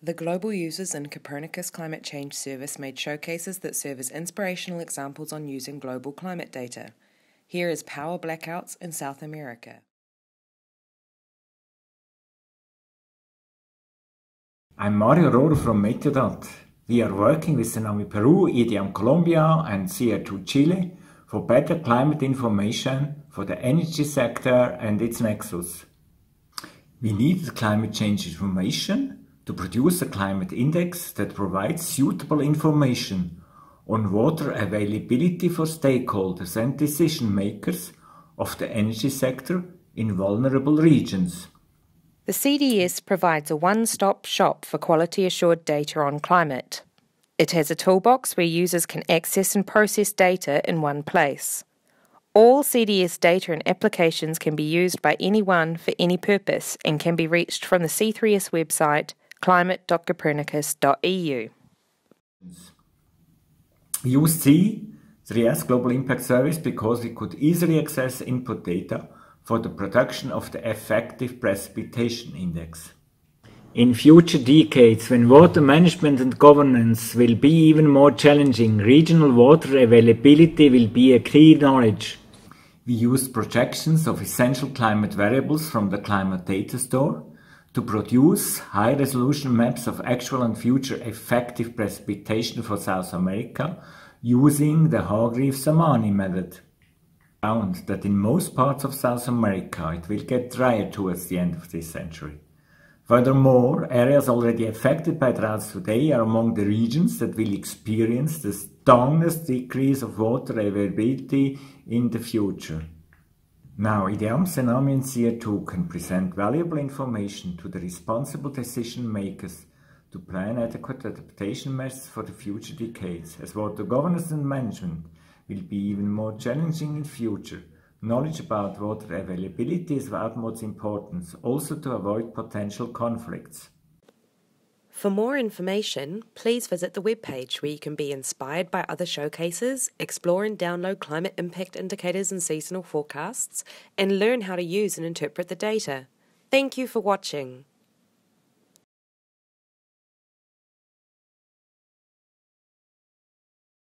The Global Users in Copernicus Climate Change Service made showcases that serve as inspirational examples on using global climate data. Here is power blackouts in South America. I'm Mario Rohrer from Meteodat. We are working with Tsunami Peru, IDEAM Colombia and CR2 Chile for better climate information for the energy sector and its nexus. We needed climate change information to produce a climate index that provides suitable information on water availability for stakeholders and decision makers of the energy sector in vulnerable regions. The CDS provides a one-stop shop for quality-assured data on climate. It has a toolbox where users can access and process data in one place. All CDS data and applications can be used by anyone for any purpose and can be reached from the C3S website climate.copernicus.eu. We used C3S Global Impact Service because we could easily access input data for the production of the effective precipitation index. In future decades, when water management and governance will be even more challenging, regional water availability will be a key knowledge. We used projections of essential climate variables from the Climate Data Store to produce high-resolution maps of actual and future effective precipitation for South America using the Hargreaves-Zamani method. Found that in most parts of South America it will get drier towards the end of this century. Furthermore, areas already affected by droughts today are among the regions that will experience the strongest decrease of water availability in the future. Now, IDEAM, Tsunami and CR2 can present valuable information to the responsible decision makers to plan adequate adaptation measures for the future decades. As water governance and management will be even more challenging in future, knowledge about water availability is of utmost importance, also to avoid potential conflicts. For more information, please visit the webpage where you can be inspired by other showcases, explore and download climate impact indicators and seasonal forecasts, and learn how to use and interpret the data. Thank you for watching.